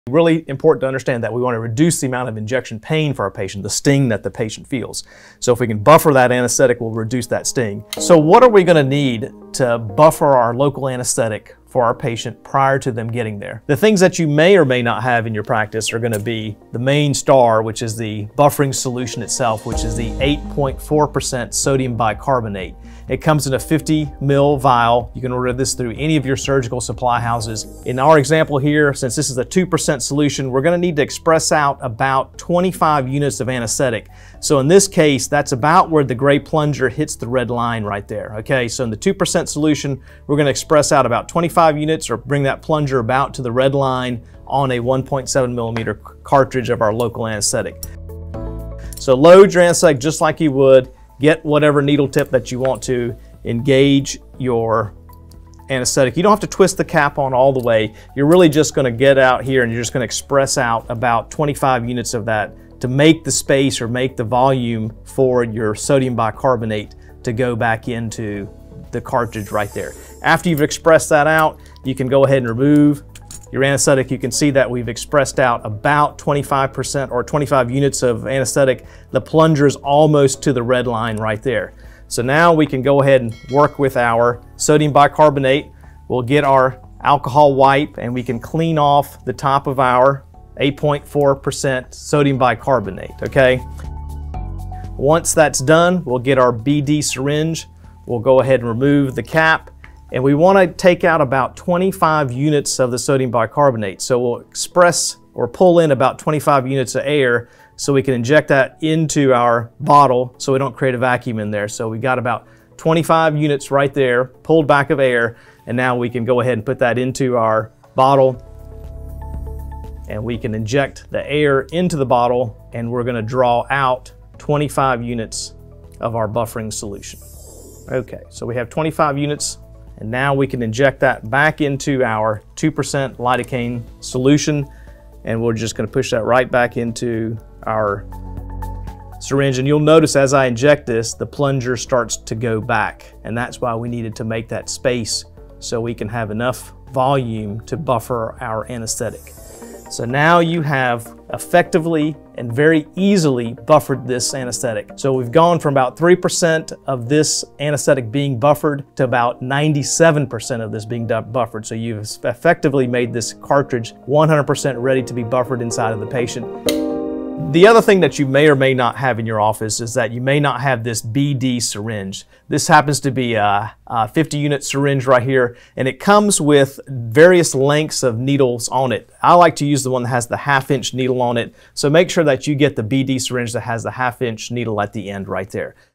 Really important to understand that we want to reduce the amount of injection pain for our patient, the sting that the patient feels. So if we can buffer that anesthetic, we'll reduce that sting. So what are we going to need to buffer our local anesthetic for our patient prior to them getting there? The things that you may or may not have in your practice are going to be the main star, which is the buffering solution itself, which is the 8.4% sodium bicarbonate. It comes in a 50 ml vial. You can order this through any of your surgical supply houses. In our example here, since this is a 2% solution, we're going to need to express out about 25 units of anesthetic. So in this case, that's about where the gray plunger hits the red line right there. Okay, so in the 2% solution, we're going to express out about 25 units, or bring that plunger about to the red line on a 1.7 millimeter cartridge of our local anesthetic. So load your anesthetic just like you would. Get whatever needle tip that you want to, engage your anesthetic. You don't have to twist the cap on all the way. You're really just going to get out here and you're just going to express out about 25 units of that to make the space or make the volume for your sodium bicarbonate to go back into the cartridge right there. After you've expressed that out, you can go ahead and remove your anesthetic. You can see that we've expressed out about 25% or 25 units of anesthetic. The plunger is almost to the red line right there. So now we can go ahead and work with our sodium bicarbonate. We'll get our alcohol wipe and we can clean off the top of our 8.4% sodium bicarbonate, okay? Once that's done, we'll get our BD syringe. We'll go ahead and remove the cap. And we want to take out about 25 units of the sodium bicarbonate. So we'll express or pull in about 25 units of air so we can inject that into our bottle so we don't create a vacuum in there. So we got about 25 units right there, pulled back of air, and now we can go ahead and put that into our bottle. And we can inject the air into the bottle, and we're going to draw out 25 units of our buffering solution. Okay, so we have 25 units. And now we can inject that back into our 2% lidocaine solution, and we're just going to push that right back into our syringe. And you'll notice as I inject this, the plunger starts to go back, and that's why we needed to make that space so we can have enough volume to buffer our anesthetic. So now you have effectively and very easily buffered this anesthetic. So we've gone from about 3% of this anesthetic being buffered to about 97% of this being buffered. So you've effectively made this cartridge 100% ready to be buffered inside of the patient. The other thing that you may or may not have in your office is that you may not have this BD syringe. This happens to be a 50-unit syringe right here, and it comes with various lengths of needles on it. I like to use the one that has the half-inch needle on it, so make sure that you get the BD syringe that has the half-inch needle at the end right there.